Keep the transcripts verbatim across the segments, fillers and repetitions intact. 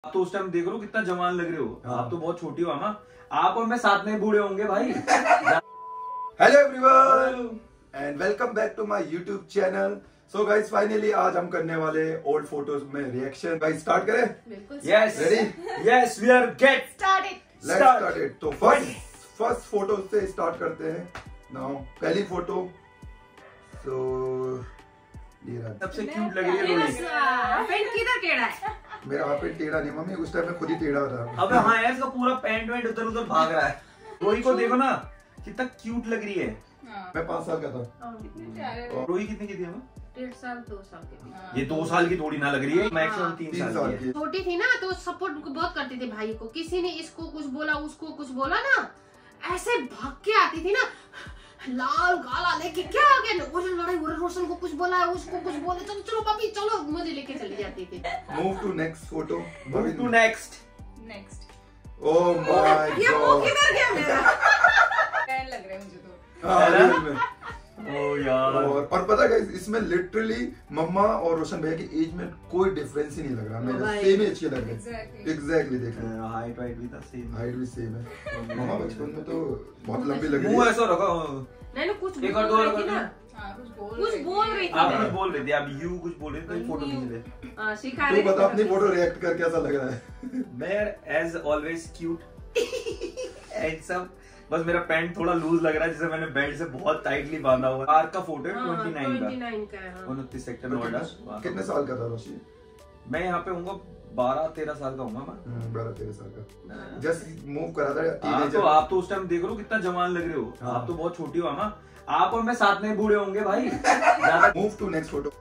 आप तो उस टाइम देख रहे हो कितना जवान लग रहे हो। आप तो बहुत छोटी हो ना, आप और मैं साथ में बूढ़े होंगे भाई। Hello everyone and welcome back to my YouTube channel. So guys finally आज हम करने वाले ओल्ड फोटोज में रिएक्शन। गाइस स्टार्ट करें? बिल्कुल। Yes ready? Yes we are get started. Let's start it. तो फर्स्ट फर्स्ट फोटो से स्टार्ट करते हैं। नाउ पहली फोटो सो ये रहा। सबसे क्यूट लग रही है रोही। पेंट किधर टेढ़ा है? मेरा हाथ पे टेढ़ा नहीं मम्मी, उस टाइम में खुद ही टेढ़ा था। अबे हाँ यार, इसका पूरा पैंट वैंट उधर उधर भाग रहा है। रोही को देखो ना कितना क्यूट लग रही है। मैं पाँच साल का था। रोही कितनी की थी हमें? डेढ़ साल दो साल के थी। ये दो साल की थोड़ी ना लग रही है, मैक्सिमम तीन तीन साल साल की है। की। छोटी थी ना तो सपोर्ट बहुत करती थी भाई को। किसी ने इसको कुछ बोला उसको कुछ बोला ना, ऐसे भाग के आती थी ना, लाल गाला लेके क्या आ गया वो लड़ाई हो रही, रोशन को कुछ बोला उसको कुछ बोले, चलो चलो पापी चलो, मुझे लेके चली जाती थी। Move to next photo. Move to next next. Oh my ये वो गॉड। किधर गया मेरा? फैन लग रहा है मुझे तो। हाँ, रियल में। ओ यार। और, और पता है इसमें लिटरली मम्मा और रोशन भैया की एज में कोई डिफरेंस ही नहीं लग रहा। मेरे सेम एज के लग रहे। Exactly. एग्जैक्टली देखो हाइट वाइट भी था सेम, हाइट भी सेम है। मम्मा बचपन में तो बहुत लंबी लग रही मुंह है। ऐसा रखा। नहीं नहीं कुछ एक बोल और दो रही थी और ना, हाँ कुछ बोल कुछ रही बोल थी। रही थी। आप कुछ बोल रहे थे, आप यू कुछ बोल रहे थे, फोटो खींच रहे। हाँ, सिखा तू रही बता अपनी थी। फोटो रिएक्ट कर कैसा लग रहा है? मैं एज ऑलवेज क्यूट हैंडसम। बस मेरा पैंट थोड़ा लूज लग रहा है, जिसे मैंने बेल्ट से बहुत टाइटली बांधा हुआ है। कार का फोटो है हाँ, उनतीस का, उनतीस का है, हाँ। उनतीस सेक्टर नोएडा। कितने साल का था रोशी? मैं यहाँ पे हूँ बारह तेरह साल का हूँ मैं। बारह तेरह साल का। जस्ट मूव करा था आप टीनेजर। तो आप तो उस टाइम देख रहे हो कितना जवान लग रहे हो। हाँ। आप तो बहुत छोटी हो ना, आप और मैं साथ में बूढ़े होंगे भाई। ज्यादा मूव टू नेक्स्ट फोटो।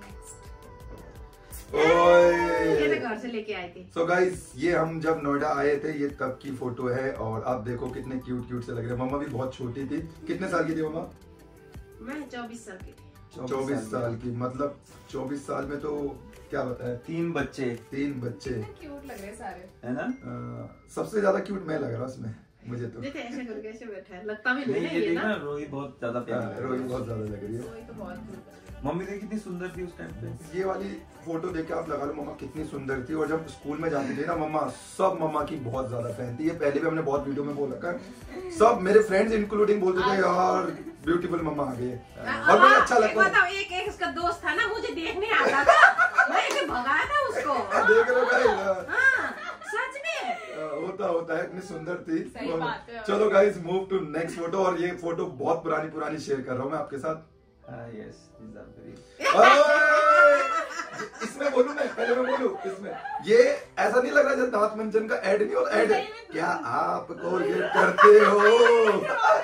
ये तो घर से लेके आई थी। सो गाइस ये हम जब नोएडा आए थे, ये तब की फोटो है और आप देखो कितने क्यूट क्यूट से लग रहे हैं। मम्मा भी बहुत छोटी थी। कितने साल की थी मम्मा? मैं चौबीस साल की थी। चौबीस साल की। मतलब चौबीस साल में तो क्या बताए, तीन बच्चे तीन बच्चे क्यूट लग रहे हैं सारे, है ना। आ, सबसे ज्यादा क्यूट मैं लग रहा उसमें मुझे तो। देखते ऐसे करके ऐसे बैठा है, लगता भी नहीं नहीं ये है देखना ना। रोही बहुत ज्यादा प्यारी लग रोही रही है। बहुत ज्यादा लग रही है। कोई तो बहुत cute लग रही है। मम्मी देखी कितनी सुंदर थी उस टाइम पे। ये वाली फोटो देख के आप लगा लो मम्मा कितनी सुंदर थी। और जब स्कूल में जाती थी ना मम्मा, सब मम्मा की बहुत ज्यादा फैन थी। ये पहले भी हमने बहुत वीडियो में बोल रखा है। सब मेरे फ्रेंड्स इंक्लूडिंग बोलते थे यार ब्यूटीफुल मम्मा आ गई है। और मुझे अच्छा लगता है। बताओ, एक एक उसका दोस्त था ना, मुझे देखने आता था, मैं इसे भगाया था उसको। देख लो गाइस, हाँ, सच में होता होता है। इतनी सुंदर थी। सही बात है। चलो guys move to next photo. और ये फोटो बहुत पुरानी पुरानी शेयर कर रहा हूँ मैं आपके साथ। यस these are very- ओए! इसमें बोलूं मैं, पहले मैं बोलूं इसमें। ये ऐसा नहीं लग रहा जैसे दांत मंजन का एड नहीं होता। एड क्या आप कोलगेट करते हो?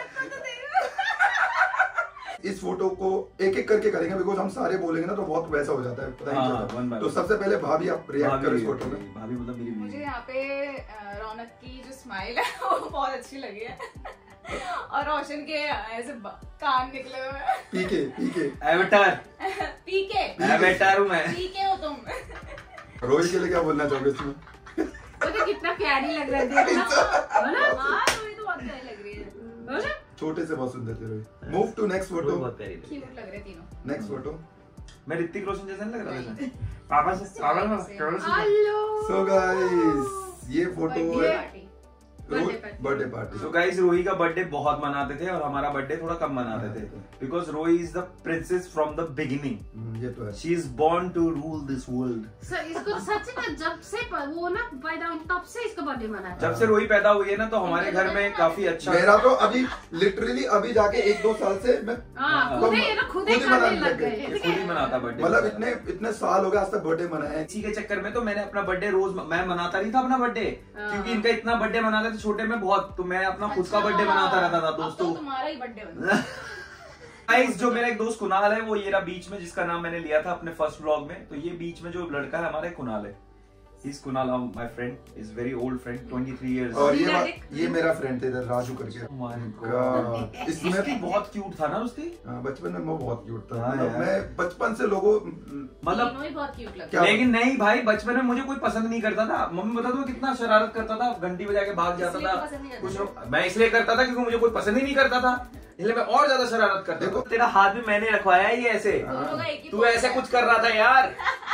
इस फोटो को एक एक करके करेंगे बिकॉज हम सारे बोलेंगे ना तो बहुत वैसा हो जाता है, पता हाँ, नहीं one चलता। by तो one। सबसे पहले भाभी आप रिएक्ट भाभी करो इस है, फोटो में। भाभी मतलब मेरी मुझे बीवी। यहाँ पे अ, रौनक की जो स्माइल है वो बहुत अच्छी लगी है। और रोशन के ऐसे ब- कान निकले हुए हैं। पीके पीके एवेटार पीके एवेटार हूँ मैं। पीके हो तुम। रोहित के लिए क्या बोलना चाहोगे इसमें? मुझे कितना प्यारी लग रहा है देखना, है ना? हाँ रोही तो बहुत प्यारी लग रही है। है ना? छोटे से बहुत सुंदर थे Rohit. Move to next Rohi photo. बहुत प्यारी लगी। क्यूट लग रहे हैं तीनों। Next photo. मैं ऋतिक रोशन जैसा नहीं लग रहा वैसे? पापा से पापा ना केवल से हेलो। सो गाइस ये फोटो बर्थडे है party. Birthday party. So guys, रोही का बर्थडे बहुत मनाते थे और हमारा बर्थडे थोड़ा कम मनाते थे because Rohi is the princess from the beginning. ये तो है। She is born to rule this world. Sir इसको सच में जब से प- वो ना पैदा हुई तब से इसका बर्थडे मनाते जब से रोही पैदा हुई है ना तो हमारे घर में काफी अच्छा। मेरा तो अभी लिटरली अभी जाके एक दो साल से मैं हाँ, खुद ही ये ना खुद ही खुद ही करने मनाने लग लग गए गए। हैं, ये ठीक खुद ही है? मनाता बर्थडे। मतलब इतने इतने साल हो गए आज तक बर्थडे मनाए। इसी के चक्कर में तो मैंने अपना बर्थडे रोज मैं मनाता नहीं था अपना बर्थडे, क्योंकि इनका इतना बर्थडे मनाते थे छोटे में बहुत, तो मैं अपना खुद का बर्थडे मनाता रहता था अब तो दोस्तों। तुम्हारा ही बर्थडे बना। गाइस जो मेरा एक दोस्त कुणाल है वो ये रहा बीच में, जिसका नाम मैंने लिया था अपने फर्स्ट व्लॉग में। तो ये बीच में जो लड़का है हमारा कुणाल है। He's Kunal, my friend, is very old friend, twenty-three years. और ये रीना बात- ये मेरा फ्रेंड थे इधर राजू करके। Oh my God. God. इसमें इसकी बहुत क्यूट था ना उसकी। हाँ, बचपन में मैं बहुत क्यूट था। हाँ मतलब यार। मैं बचपन से लोगों मतलब तीनों ही बहुत क्यूट लगते क्या- लेकिन नहीं भाई, बचपन में मुझे कोई पसंद नहीं करता था। मम्मी बता दो कितना शरारत करता था, घंटी बजा के भाग जाता इसलिए था। तो पसंद नहीं करता कुछ लोग- मैं इसलिए करता था क्योंकि मुझे कोई पसंद ही नहीं करता था, इसलिए मैं और ज्यादा शरारत करता देखो था। तेरा हाथ भी मैंने रखवाया ही ऐसे, दोनों का एक ही तू ऐसे कुछ कर रहा था यार।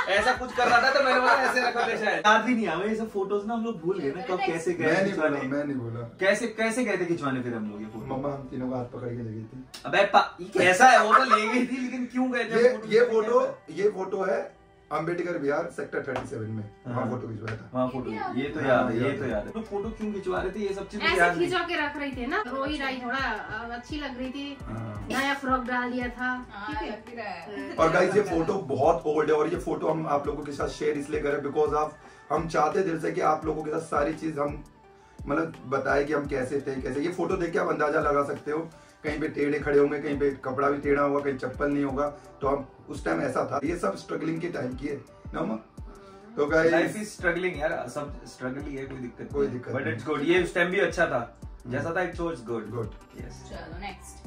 ऐसा कुछ कर रहा था तो मैंने बोला ऐसे रखो ले शायद याद भी नहीं आ ये सब फोटोज ना हम लोग भूल गए ना कब कैसे गए मैं नहीं बोला खिंचवाने मैं नहीं बोला कैसे कैसे गए थे खिंचवाने फिर हम लोग ये फोटो मम्मा हम तीनों का हाथ पकड़ के ले गई थी। अबे पा- कैसा है वो तो ले गई थी लेकिन क्यों गए थे ये ये फोटो ये फोटो है Ambedkar Bihar sector thirty seven में वहाँ हाँ। फोटो खिंचवाया था। वहाँ फोटो ये तो याद है ये तो याद है तो फोटो क्यों खिंचवा रहे थे ये सब चीजें ऐसे याद नहीं खिंचवा के रख रही थी ना रोई राई थोड़ा अ, अच्छी लग रही थी हाँ। नया फ्रॉक डाल दिया था हाँ, ठीक है लग भी रहा है। और गाइस ये फोटो बहुत ओल्ड है और ये फोटो हम आप लोगों के साथ शेयर इसलिए करें बिकॉज आप हम चाहते दिल से कि आप लोगों के साथ सारी चीज हम मतलब बताए कि हम कैसे थे कैसे। ये फोटो देख के आप अंदाजा लगा सकते हो कहीं पे टेढ़े खड़े होंगे कहीं पे कपड़ा भी टेढ़ा होगा कहीं चप्पल नहीं होगा तो हम उस टाइम ऐसा था। ये सब स्ट्रगलिंग के टाइम की है ना माँ? तो लाइफ गाइस इज स्ट्रगलिंग यार सब स्ट्रगल ही है कोई दिक्कत कोई दिक्कत बट नहीं। इट्स गुड ये उस टाइम भी अच्छा था जैसा था it's it's good good yes चलो नेक्स्ट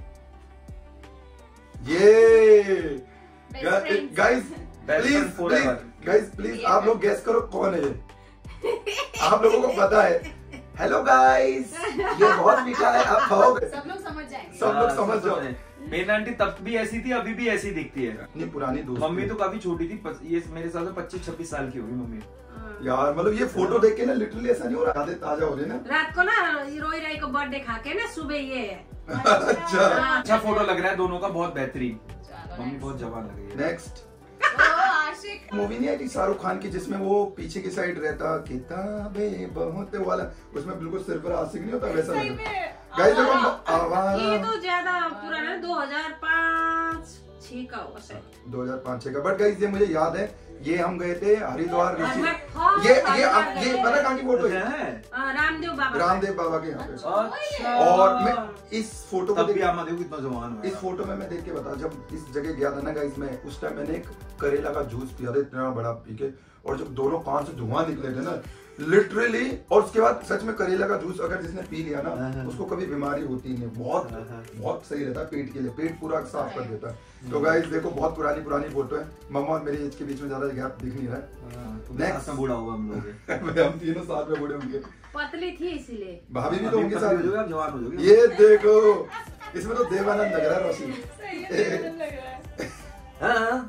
ये Best friends. Guys Best please friend forever. Please guys please आप लोग गेस करो कौन है ये आप लोगों को पता है। हेलो गाइस ये बहुत मीठा है आप खाओगे। सब लोग समझ जाएंगे। सब लोग समझ जाओ। मेरी आंटी तब भी ऐसी थी अभी भी ऐसी दिखती है इतनी पुरानी दोस्त मम्मी तो काफी छोटी थी पच- ये मेरे साथ से पच्चीस छब्बीस साल की होगी मम्मी यार मतलब ये फोटो देख के ना लिटरली ऐसा नहीं हो रहा यादें ताजा हो रही ना। रात को ना रोई राई को बर्थडे खा के ना सुबह ये अच्छा अच्छा फोटो लग रहा है दोनों का बहुत बेहतरीन चलो मम्मी next. बहुत जवान लग रही है नेक्स्ट ओ, आशिक मूवी नहीं आई थी शाहरुख खान की जिसमें वो पीछे की साइड रहता किताबें बहुत वाला उसमें बिल्कुल सिर पर आशिक नहीं होता वैसा सही लग में रहा। गाइस देखो ये आवारा तो ज्यादा पुराना है दो हजार पाँच छह का होगा शायद दो हज़ार पाँच छह का बट गाइस ये मुझे याद है ये हम गए थे हरिद्वार और ऋषि मैं फर्स्ट ये बार ये गए ये थे। पता कहाँ की फोटो है है हाँ, रामदेव बाबा का। रामदेव बाबा के यहाँ पे। अच्छा और मैं इस फोटो को तब भी देख आप देखो कितना जवान हुआ इस फोटो में मैं देख के बता जब इस जगह गया था ना गाइस मैं उस टाइम मैंने एक करेला का जूस पिया था इतना बड़ा पी के और जब दोनों कान से धुआं निकले थे ना लिटरली और उसके बाद सच में करेला का जूस अगर जिसने पी लिया ना उसको कभी बीमारी होती नहीं बहुत बहुत सही रहता है पेट के लिए पेट पूरा साफ कर देता है। तो गाइस देखो बहुत पुरानी पुरानी फोटो है मम्मा और मेरी एज के बीच में ज्यादा गैप दिख नहीं रहा है। नेक्स्ट में बूढ़ा हुआ हम लोग हम तीनों साथ में बूढ़े होंगे पतली थी इसीलिए भाभी भी तो अभी उनके पतली हो जाओगे, साथ आप जवान हो जाओगे ये देखो इसमें तो देवानंद लग रहा है रोशी सही है, लग रहा है। हाँ,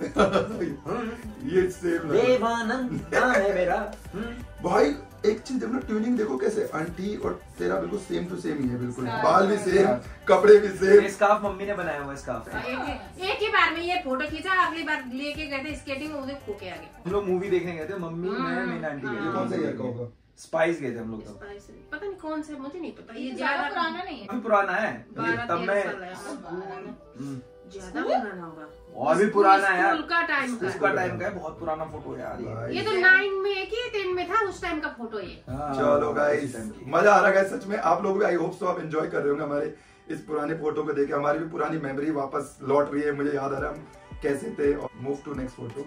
ये सेम लग रहा है। देवानंद नाम है मेरा भाई एक चीज देखो ट्यूनिंग देखो कैसे आंटी और तेरा बिल्कुल सेम टू सेम ही है बिल्कुल हाँ, बाल भी हाँ। सेम कपड़े भी सेम ये स्कार्फ मम्मी ने बनाया हुआ स्कार्फ है एक एक ही बार में ये फोटो खींचा अगली बार लेके गए थे स्केटिंग उधर खो के आ गए हम लोग मूवी देखने गए थे मम्मी मैं मेरी आंटी गए ये थे कौन सा ईयर का होगा स्पाइस गए थे हम लोग तब पता नहीं कौन से मुझे नहीं पता ये ये ज्यादा ज्यादा पुराना नहीं है। अभी पुराना है बारह तब तेरह मैं साल है हम्म, ज्यादा पुराना होगा और भी पुराना है यार स्कूल का टाइम का उसका टाइम का है बहुत पुराना फोटो है यार ये भाई। ये तो नाइन में कि टेन में था उस टाइम का फोटो ये हाँ, चलो गाइस उस टाइम की। मजा आ रहा है सच में आप लोग भी आई होप सो आप एंजॉय कर रहे होंगे हमारे इस पुराने फोटो को देखे हमारी भी पुरानी मेमोरी वापस लौट रही है मुझे याद आ रहा है हम कैसे थे मूव टू नेक्स्ट फोटो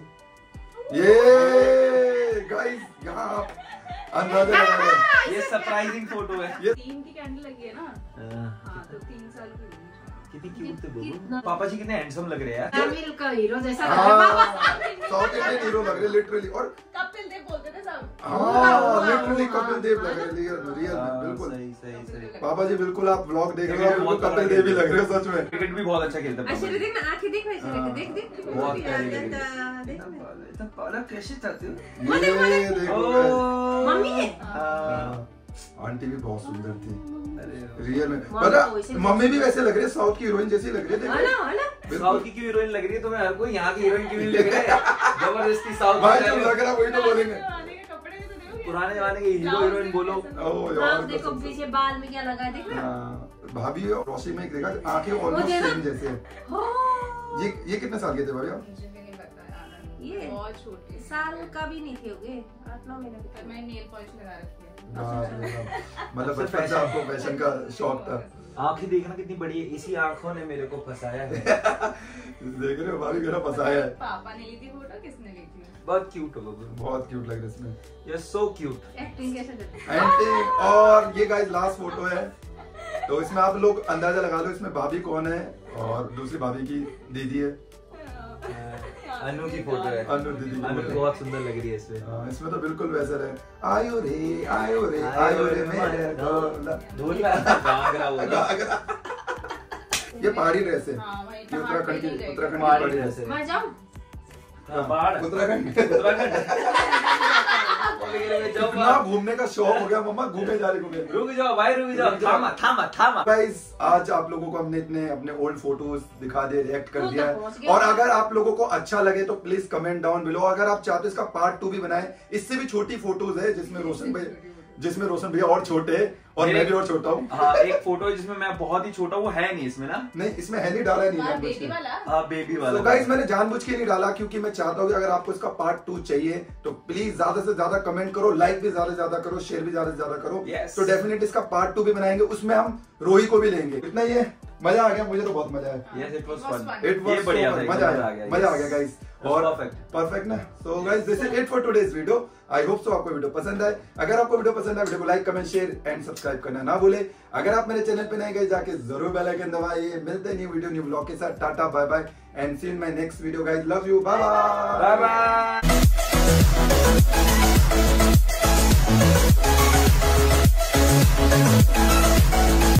ये गाइस यहाँ आप अंदाजा लगा रहे हैं। ये सरप्राइजिंग फोटो है ये तीन की कैंडल लगी है ना हाँ तो तीन साल की होगी। कितनी क्यूट थे बोलो पापा जी कितने हैंडसम लग रहे हैं यार तमिल का हीरो जैसा लग रहा है। हाँ साउथ इंडियन हीरो लग रहे लिटरली और कपिल देव बोलते थे सब हाँ लिटरली कपिल देव लग रहे रियल रियल हाँ, बिल्कुल सही सही सही पापा जी बिल्कुल आप व्लॉग देख रहे हो क्रिकेट आप बहुत बिल्कुल कपिल देव ही लग रहे हो सच में क्रिकेट भी बहुत अच्छा खेलता है ऐसे देख ना आंखें देख वैसे हाँ। देख देख देख बहुत यार, प्यारी यार, लगी। यार, देख ना। इतना पाला कैसे चाहते हो ये देखो guys। मम्मी है हाँ। आंटी भी बहुत सुंदर थी अरे रियल में मम्मी पता तो वैसे भी- मम्मी भी वैसे लग रही है साउथ की हीरोइन जैसी लग रही है है ना है ना साउथ की क्यों हीरोइन लग रही है तुम्हें हर कोई यहाँ की हीरोइन क्यों नहीं लग रहा है जबरदस्ती साउथ भाई की जब लग रहा है वही तो बोलेंगे पुराने के कपड़े भी तो देखो पुराने जमाने के हीरो हीरोइन बोलो ओ हाँ यार देखो कसम से। पीछे बाल में क्या लगा है देख ना हाँ, भाभी और रोशी में एक देखा आंखें ऑलमोस्ट देखा? सेम जैसे हैं। हो ये ये कितने साल के थे भाभी आप मुझे भी नहीं पता यार ये? बहुत छोटी साल का भी नहीं थे होगे आठ नौ महीने पर के मैं नेल पॉलिश लगा रखी है हाँ, मतलब बचपन से आपको फैशन का शौक था आंखें देखना कितनी बड़ी है इसी आंखों ने मेरे को फंसाया है देख रहे हो भाभी मेरा फंसाया है पापा ने ली थी फोटो किसने ली थी बहुत क्यूट हो बहुत क्यूट लग रहा है इसमें यू सो क्यूट एक्टिंग कैसे करते एंटी और ये गाइस लास्ट फोटो है तो इसमें आप लोग अंदाजा लगा लो इसमें भाभी कौन है और दूसरी भाभी की दीदी है अनु की फोटो है अनु दीदी की अनु फोटो है। बहुत सुंदर लग रही है इसमें हाँ, इसमें तो बिल्कुल वैसा है आयो रे आयो रे आयो रे मेरे ढोला ढोला गागरा बोला गागरा। ये पहाड़ी ड्रेस है हाँ, वही ये उत्तराखंड की पहाड़ पे नहीं गए। उत्तराखंड की पहाड़ी पहाड़ी ड्रेस ड्रेस है। मैं जाऊं पहाड़ उत्तराखंड इतना घूमने का शौक हो गया मम्मा, घूमे जा रहे घूमे। रुक जाओ भाई, रुक जाओ, थामा थामा थामा। गाइस आज आप लोगों को हमने इतने अपने ओल्ड फोटोज दिखा दिए, रिएक्ट कर तो दिया पहुंच है। गया। और अगर आप लोगों को अच्छा लगे तो प्लीज कमेंट डाउन बिलो। अगर आप चाहते हो इसका पार्ट टू भी बनाए, इससे भी छोटी फोटोज है जिसमें रोशन भाई जिसमें रोशन भैया और छोटे और मैं भी और छोटा हूँ। हाँ, एक फोटो जिसमें मैं बहुत ही छोटा, वो है नहीं इसमें ना। नहीं इसमें है नहीं, डाला नहीं हाँ, जानबूझ बेबी के। वाला हाँ, बेबी वाला। तो गाइस मैंने जानबूझ के नहीं डाला क्योंकि मैं चाहता हूँ कि अगर आपको इसका पार्ट टू चाहिए तो प्लीज ज्यादा से ज्यादा कमेंट करो, लाइक भी ज्यादा से ज्यादा करो, शेयर भी ज्यादा से ज्यादा करो। Yes. तो डेफिनेटली इसका पार्ट टू भी बनाएंगे, उसमें हम रोही को भी लेंगे। इतना ही है, मजा आ गया, मुझे तो बहुत मजा आया। Yes, it was It was fun. fun. It was ये बढ़िया so था, fun. एकदम मजा मजा आ आ गया, गया, मजा आ yes. गया गाइस। It was और perfect. परफेक्ट ना। So guys this is it for today's video. I hope so आपको वीडियो पसंद आए। अगर आपको वीडियो पसंद आए वीडियो को like comment share and subscribe करना ना भूले। अगर आप मेरे चैनल पे नए गए जाके जरूर बेल आइकन दबाइए। मिलते हैं न्यू वीडियो न्यू ब्लॉग के साथ। Tata bye bye and see in my next video guys. Love you, bye Bye bye.